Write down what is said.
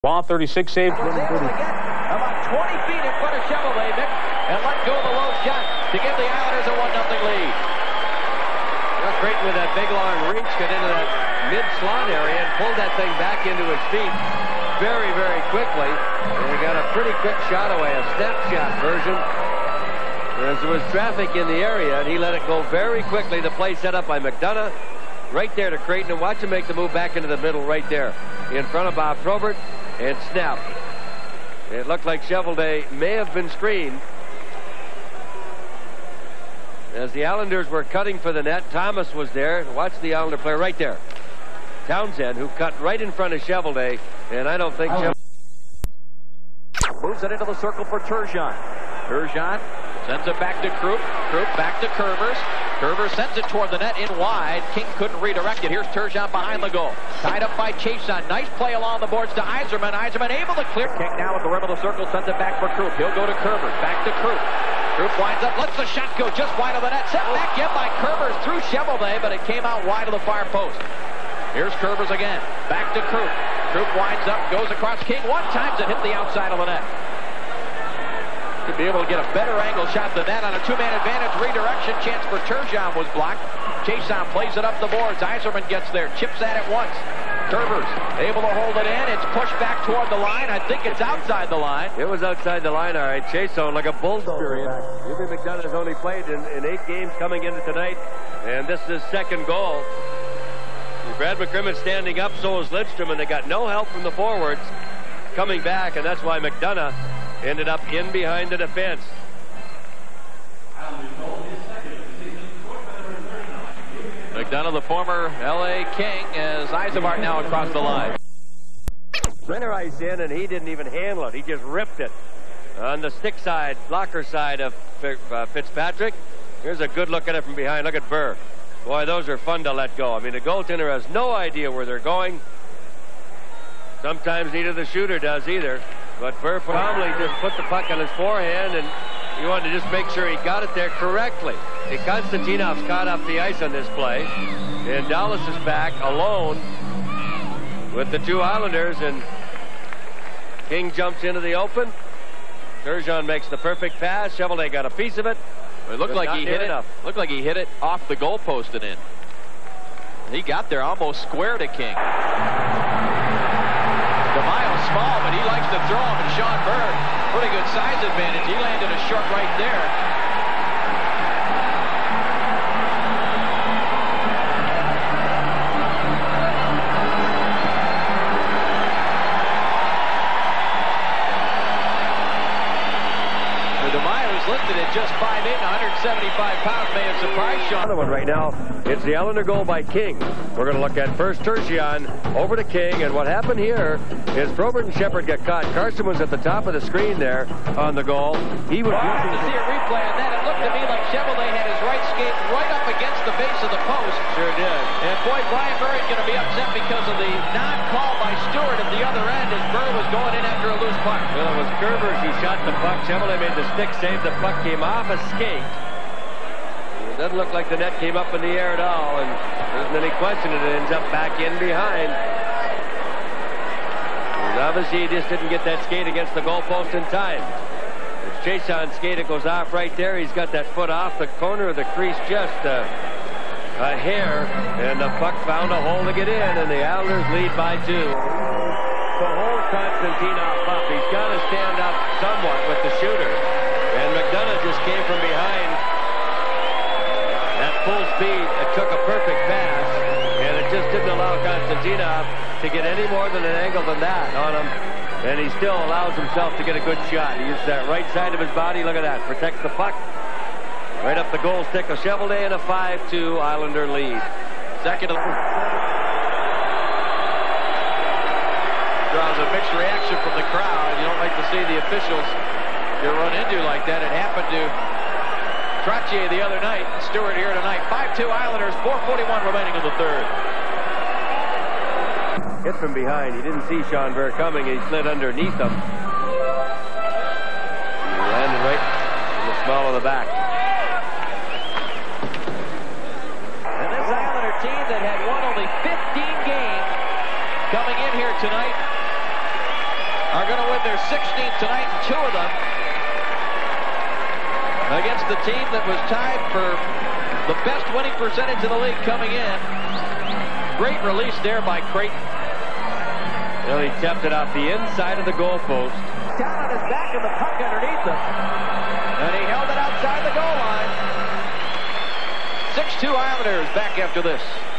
Ball 36 saved. He was able to get about 20 feet in front of Chevrolet, Mick, and let go of the low shot to give the Islanders a 1-0 lead. Well, Creighton with that big long reach got into that mid-slot area and pulled that thing back into his feet very, very quickly. And he got a pretty quick shot away, a snapshot version. As there was traffic in the area, and he let it go very quickly. The play set up by McDonagh right there to Creighton, and watch him make the move back into the middle right there in front of Bob Probert, and snap. It looked like Chevrolet may have been screened. As the Islanders were cutting for the net, Thomas was there. Watch the Islander player right there. Townsend, who cut right in front of Chevrolet, and I don't think Chevrolet moves it into the circle for Turgeon. Turgeon sends it back to Krupp. Krupp back to Curvers. Curvers sends it toward the net in wide. King couldn't redirect it. Here's Turgeon behind the goal. Tied up by Chason. Nice play along the boards to Yzerman. Yzerman able to clear. King now at the rim of the circle. Sends it back for Krupp. He'll go to Curvers. Back to Krupp. Krupp winds up. Lets the shot go just wide of the net. Sent back in by Curvers through Chevrolet, but it came out wide of the far post. Here's Curvers again. Back to Krupp. Krupp winds up. Goes across King. One time it hit the outside of the net. To be able to get a better angle shot than that on a two-man advantage. Redirection chance for Turgeon was blocked. Chason plays it up the boards. Yzerman gets there. Chips at it once. Curvers able to hold it in. It's pushed back toward the line. I think it's outside the line. It was outside the line, all right. Chason like a bulldozer. Hubie McDonagh has only played in 8 games coming into tonight, and this is his second goal. Brad McCrimmon standing up, so is Lidstrom, and they got no help from the forwards coming back, and that's why McDonagh ended up in behind the defense. McDonagh, the former L.A. King, as Eisenbart now across the line. Center ice in, and he didn't even handle it. He just ripped it on the stick side, blocker side of Fitzpatrick. Here's a good look at it from behind. Look at Burr. Boy, those are fun to let go. I mean, the goaltender has no idea where they're going. Sometimes neither the shooter does either. But Burr probably just put the puck on his forehand, and he wanted to just make sure he got it there correctly. And Konstantinov's caught off the ice on this play, and Dallas is back alone with the 2 Islanders, and King jumps into the open. Turgeon makes the perfect pass. Chevrolet got a piece of it. It looked like he hit it. Looked like he hit it off the goalpost and in. He got there almost square to King. DeMaio small, but he likes to throw him, and Sean Bird, pretty good size advantage. He landed a short right there. Listed at just 5'8", 175 pounds, may have surprised Sean. Another one right now. It's the Islander goal by King. We're going to look at first Turgeon over to King, and what happened here is Probert and Shepard got caught. Carson was at the top of the screen there on the goal. He was to see a replay on that. It looked to me like Chevrolet had his right skate right up against the base of the post. Sure did. And boy, Brian Murray's going to be upset because of the non-call by Stewart at the other end as Murray was going in after a loose puck. Well, it was Curvers who shot the puck. Chevrolet made the stick save. The puck came off a skate. It doesn't look like the net came up in the air at all, and there isn't any question it ends up back in behind. And obviously he just didn't get that skate against the goalpost in time. It's Chason's skate. It goes off right there. He's got that foot off the corner of the crease, just a hair, and the puck found a hole to get in, and the Islanders lead by 2. To hold Konstantinov up, he's got to stand up somewhat with the shooter. And McDonagh just came from behind at full speed. It took a perfect pass, and it just didn't allow Konstantinov to get any more than an angle than that on him. And he still allows himself to get a good shot. He uses that right side of his body. Look at that. Protects the puck. Right up the goal stick of Chevrolet, and a 5-2 Islander lead. Second. Draws a mixed reaction from the crowd. You don't like to see the officials get run into like that. It happened to Trottier the other night. Stewart here tonight. 5-2 Islanders, 4:41 remaining in the third. Hit from behind. He didn't see Sean Burr coming. He slid underneath him. He landed right in the small of the back. And this Islander team that had won only 15 games coming in here tonight 16th tonight, and 2 of them against the team that was tied for the best winning percentage in the league coming in. Great release there by Creighton. Well, he tapped it off the inside of the goalpost. Down on his back and the puck underneath him. And he held it outside the goal line. 6-2 Islanders back after this.